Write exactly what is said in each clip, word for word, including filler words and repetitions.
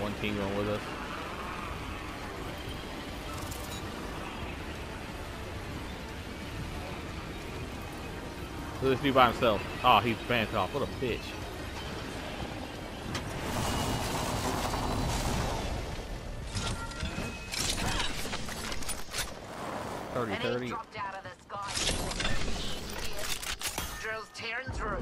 one team going with us. Look at this dude by himself. Oh, he's banned off. What a bitch. thirty thirty. Dropped out of the sky. Drills tearing through.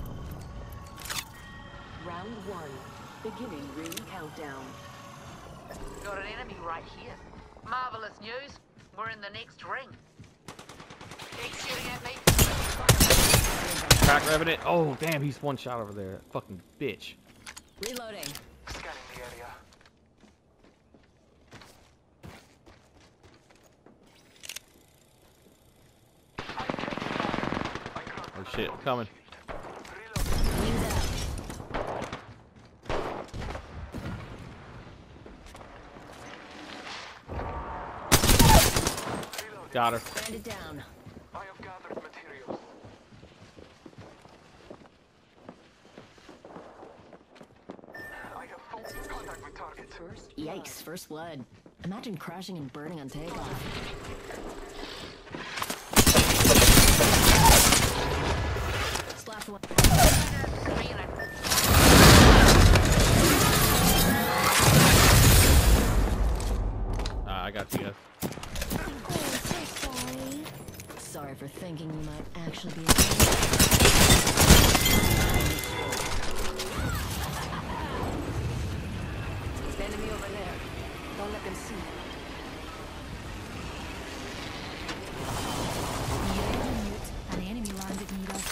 Round one. Beginning ring countdown. Got an enemy right here. Marvelous news. We're in the next ring. Keep shooting at me. Crack Revenant. Oh, damn, he's one shot over there. Fucking bitch. Reloading. Scanning the area. Oh shit, coming. Wings out. Got her. Banded down. I have gathered materials. I have full contact with target. First Yikes, first blood. Imagine crashing and burning on takeoff. Slapped one. Uh, I got you guys. Sorry for thinking you might actually be. Enemy over there. Don't let them see. You're on mute. An enemy landed near us.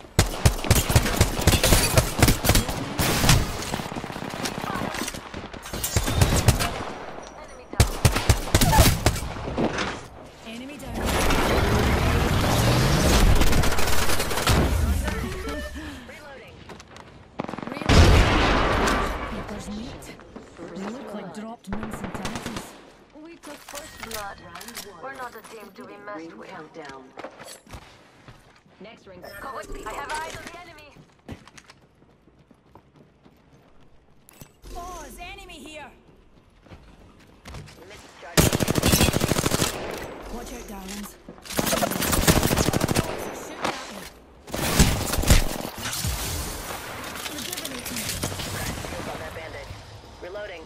Enemy down. Enemy down. Reloading. There's meat. They look like dropped mince and tatties. We took first blood. We're not a team to be messed with. Countdown. Next ring. Come with me. I have eyes on the enemy. Pause! Enemy here! Watch out, darlings. Shoot at me. Rejuvenating. On that bandage. Reloading.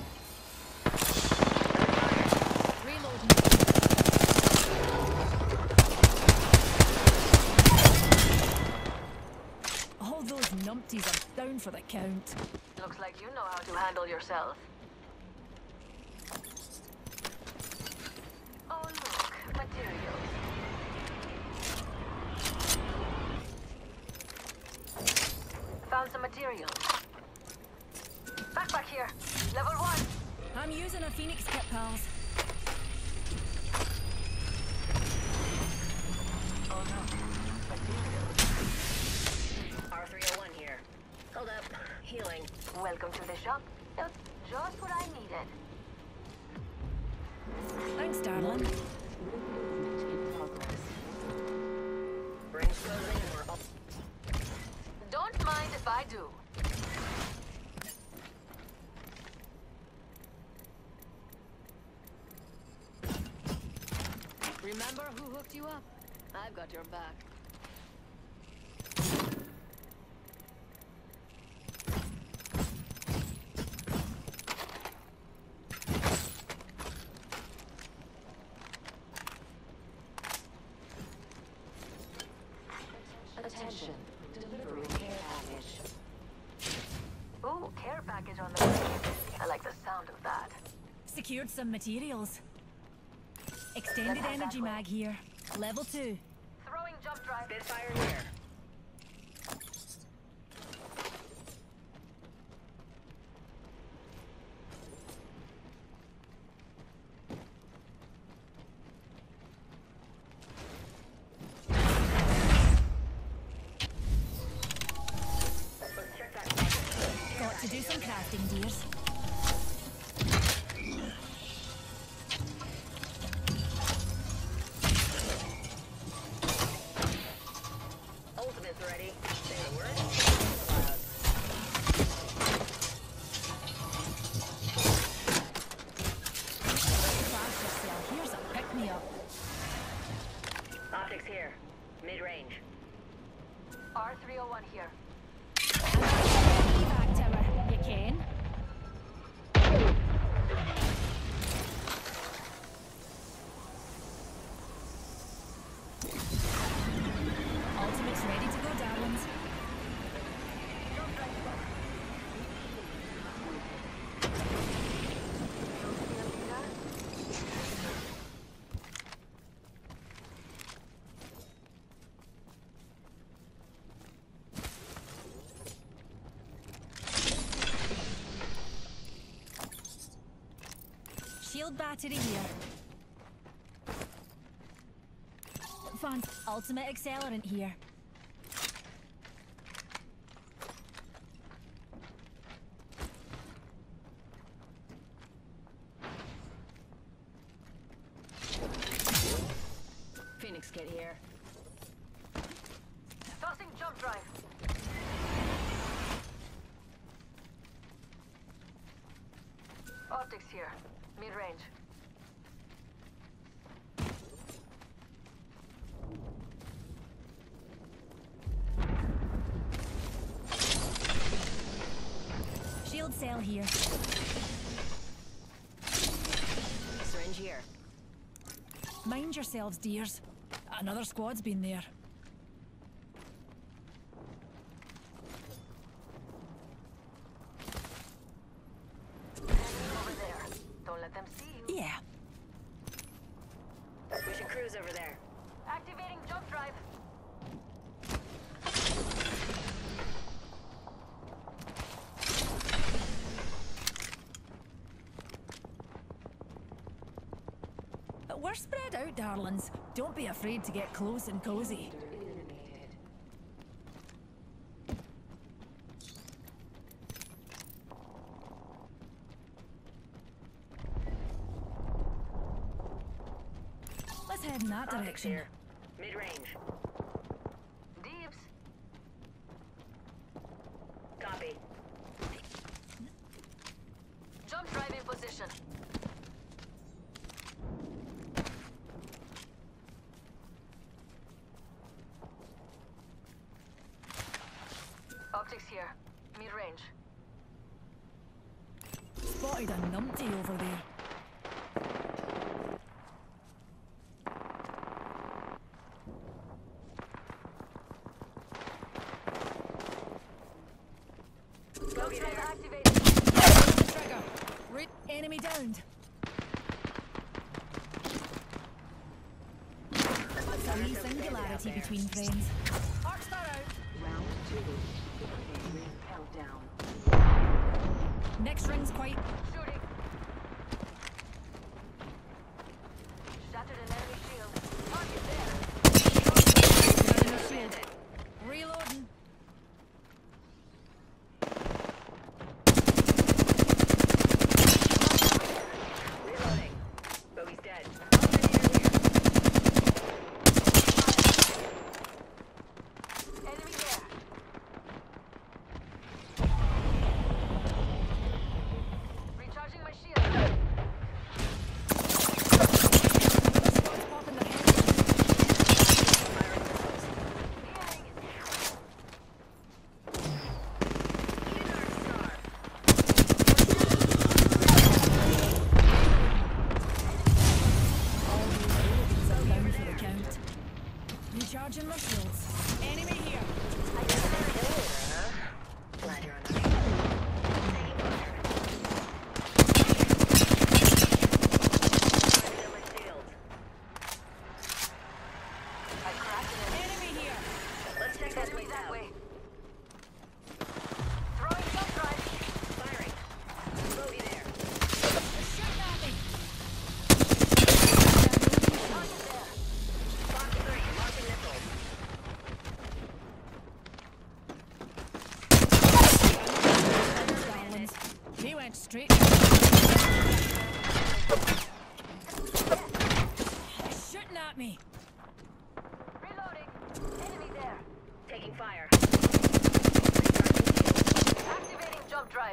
Reloading. All those numpties are down for the count. Looks like you know how to handle yourself. Oh look, materials. Found some materials. Backpack here. Level one. I'm using a Phoenix kit, pals. Oh no. Materials. R three oh one here. Hold up. Healing. Welcome to the shop. That's just what I needed. Thanks, darling. In progress. Rings closing and we're up. Don't mind if I do. Remember who hooked you up? I've got your back. Attention. Delivering care package. Ooh, care package on the way. I like the sound of that. Secured some materials. Extended Let's have that energy way. mag here. Level two. Throwing jump drive. Spitfire here. Got to do some crafting, dears. R three oh one here. Evac tower, you can. Ultimate's ready to go, darlings. Shield battery here. Fun. Ultimate accelerant here. Phoenix kit here. Tossing jump drive. Optics here. Mid-range. Shield cell here. Syringe here. Mind yourselves, dears. Another squad's been there. Over there. Don't let them see you. Yeah. We should cruise over there. Activating jump drive. But we're spread out, darlings. Don't be afraid to get close and cozy. Let's head in that Optics direction. here. Mid-range. Deeps. Copy. Jump drive in position. Optics here. Mid-range. Spotted a numpty over there. Jump drive activated. Trigger. Re- enemy downed. It's a wee singularity between friends. Arc star out. Round two. Beginning ring countdown. Next ring's quite. Shooting. Shattered an enemy shield. Target there. Enemy shield. Reloading. Reloading. Bogey's dead. Enemy there. Recharging my shield. Squad's popping their heads. Healing. All those buildings are down for the count. Recharging my shields. Enemy here. Glad you're on the Taking fire. Target on my shield. I cracked an enemy. Enemy here. Let's check that Enemy place that out. way. Throwing jump drive. Firing. Bogey there. They're shooting at me. Target there. Fox three. Launching missiles. Darlings. They went straight. They're shooting at me. Reloading. Enemy there. Taking fire. Activating jump drive.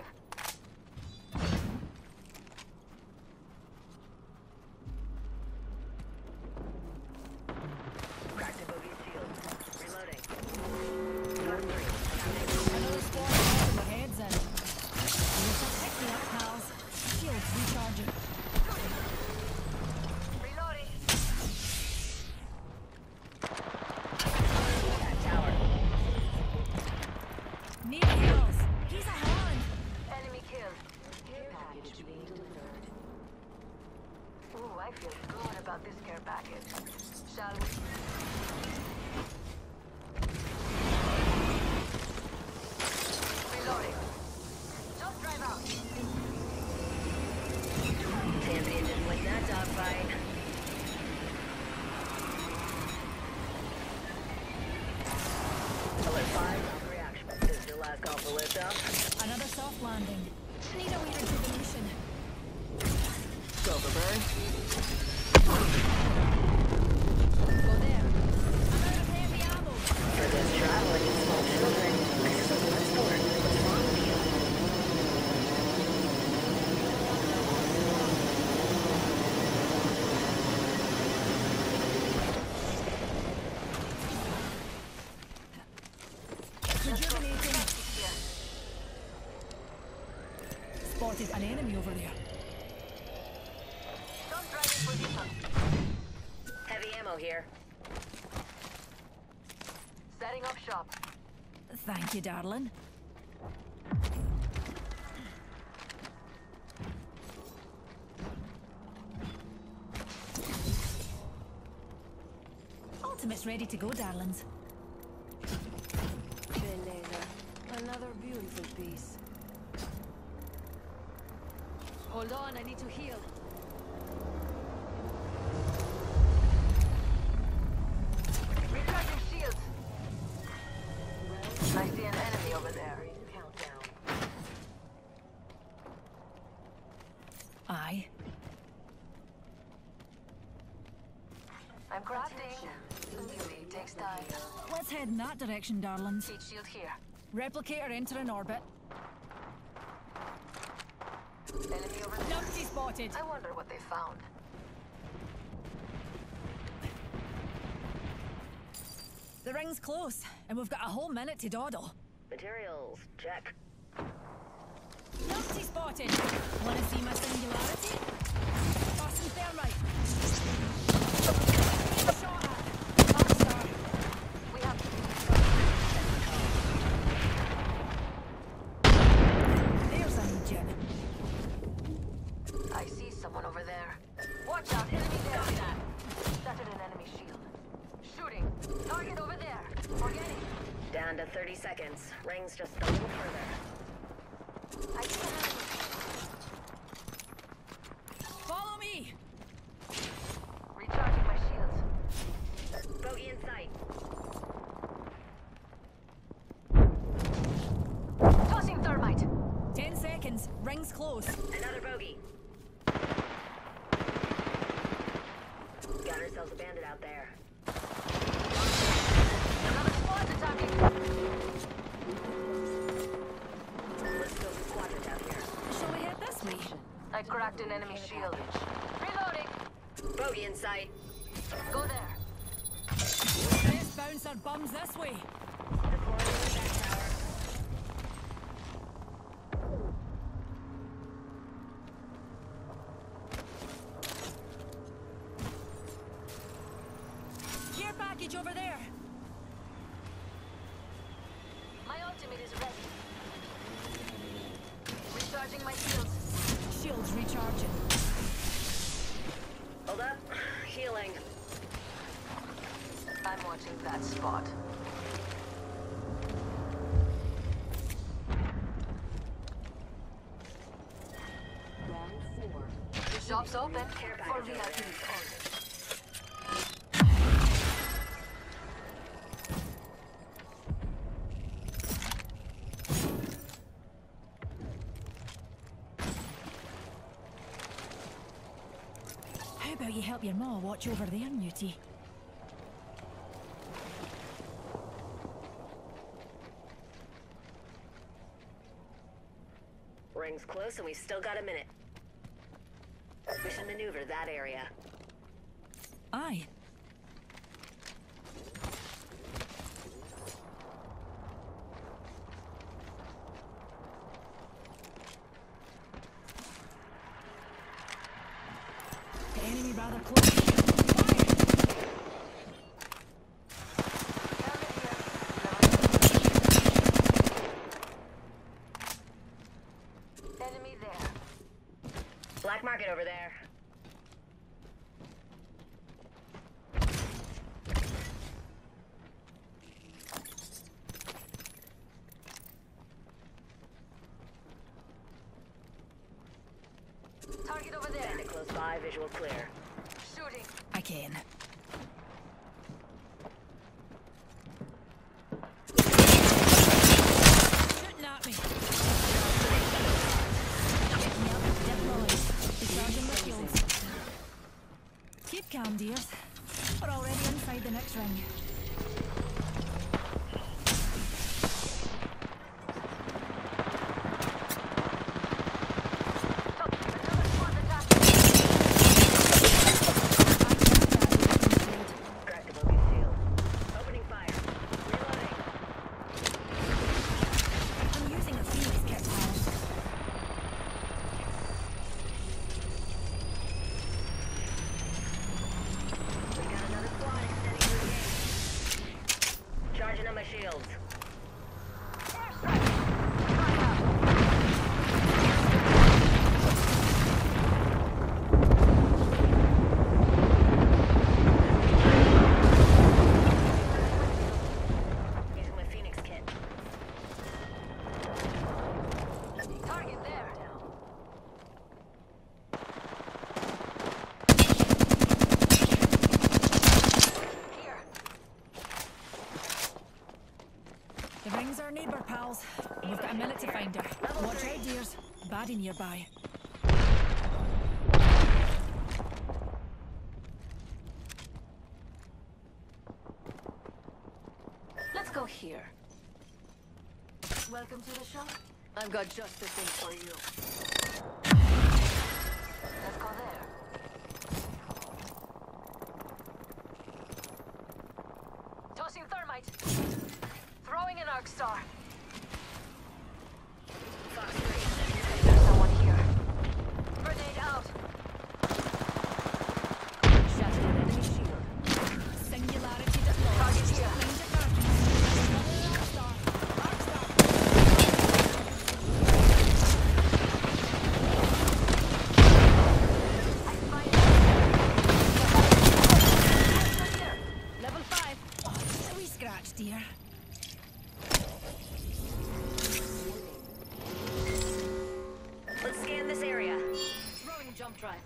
Cracked a bogey's shield. Reloading. Recharging. Reloading. That tower. Need heals. He's a hand. Enemy killed. Care package being delivered. Ooh, I feel good about this care package. Shall we? Reloading. Just drive out. Tansy didn't win that dogfight. Alert five, reaction. This is your last call for liftoff. Another soft landing. Need a wee rejuvenation. Silverberg. Go there. I'm out of heavy ammo. For this travel, I need small children. So let's go learn what's wrong with you. Rejuvenating. Spotted an enemy over there. Don't drive in position. Heavy ammo here. Setting up shop. Thank you, darling. Ultimate's ready to go, darlings. Beleza. Another beautiful piece. Hold on, I need to heal. Recharging shields. I see an enemy over there. Countdown. Aye. I'm crafting. Beauty takes time. Let's head in that direction, darlings. Heat shield here. Replicator entering orbit. Enemy over there. Numpty spotted. I wonder what they found. The ring's close, and we've got a whole minute to dawdle. Materials, check. Numpty spotted. Want to see my singularity? Tossing thermite. Shot at. Upstar. We have There's a gem. I see someone over there. Watch out, enemy there. Shattered an enemy shield. Shooting. Target over there. Forget it. Down to thirty seconds. Rings just a little further. I see an enemy. Follow me. Recharging my shields. Bogey in sight. Tossing thermite. Ten seconds. Ring's close. Another bogey. Got ourselves a bandit out there. Another squad's attacking. Let's go for quadrant out here. Shall we head this way? I cracked an enemy shield. Reloading. Bogey in sight. Go there. Let's bounce our bums this way. Deploying the back tower. Care package over there. My ultimate is ready. Recharging my shields. Shields recharging. Hold up. Healing. I'm watching that spot. Round four. The shop's open Care for package V over I there. Ps only. How about you help your ma watch over there, Newtie? Ring's close and we've still got a minute. We should maneuver that area. Aye. rather close. Fire! Enemy there. Black market over there. Target over there. Bandit close by, visual clear. Shooting. I can. Shooting at me. Yep, deployed. Recharging my shields. Keep calm, dears. We're already inside the next ring. Another squad attacking. Cracked the bogey shield. Opening fire. Reloading. I'm using a Phoenix kit, pal. We got another squad extending through the gate. Charging on my shields. Airstrike. Fire. Using my Phoenix kit. Target there. Here. The ring's our neighbour, pals. We've got a minute to find her. Watch out, dears. Baddie nearby. Let's go here. Welcome to the shop. I've got just the thing for you. Let's go there. Tossing thermite. Throwing an arc star. Fox three. There's someone here. Grenade out. Shattered an enemy shield. Singularity deployed. Target here. Mind your markings. Arc star. Arc star. I find it. Here. Level five. Oh, just a wee scratch, dear. Let's scan this area. Throwing jump drive.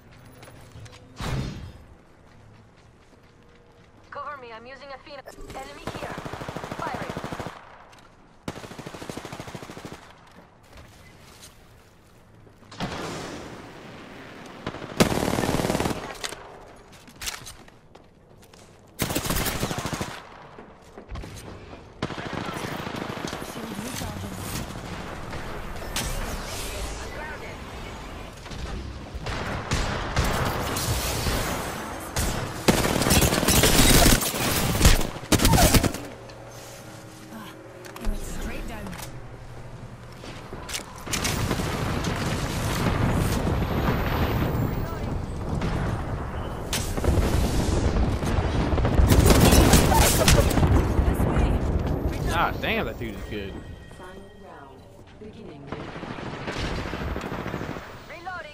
Cover me, I'm using a phoenix. Enemy here. Firing. Shield recharging. Grounded. He went straight down. This way. Ah, damn, that dude is good. Final round. Beginning. Reloading.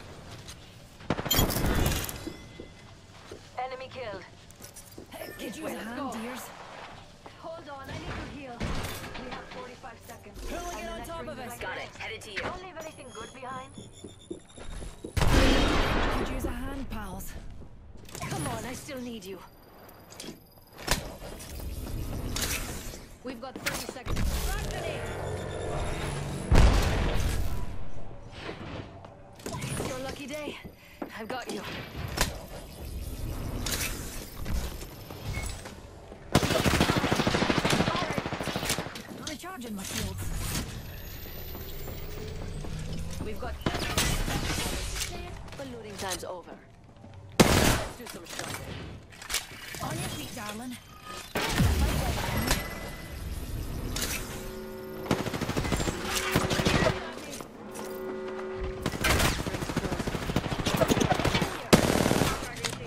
Enemy killed. Could use a hand, dears. Hold on, I need to heal. We have forty-five seconds. Pulling And it the on next top ring of is us. like Got this. it. Headed to you. Don't leave anything good behind. Could use a hand, pals. Come on, I still need you. We've got thirty seconds. Frag grenade! It's your lucky day. I've got you. Recharging my shields. We've got but looting time's over. Let's do some shopping. On your feet, darling. Charging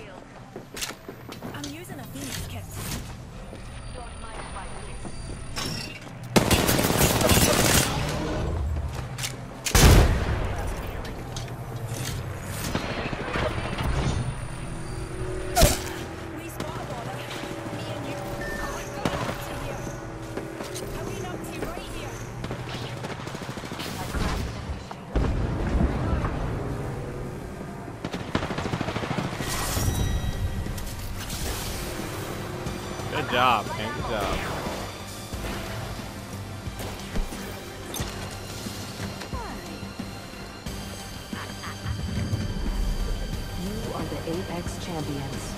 Good job, man. Good job. You are the Apex champions.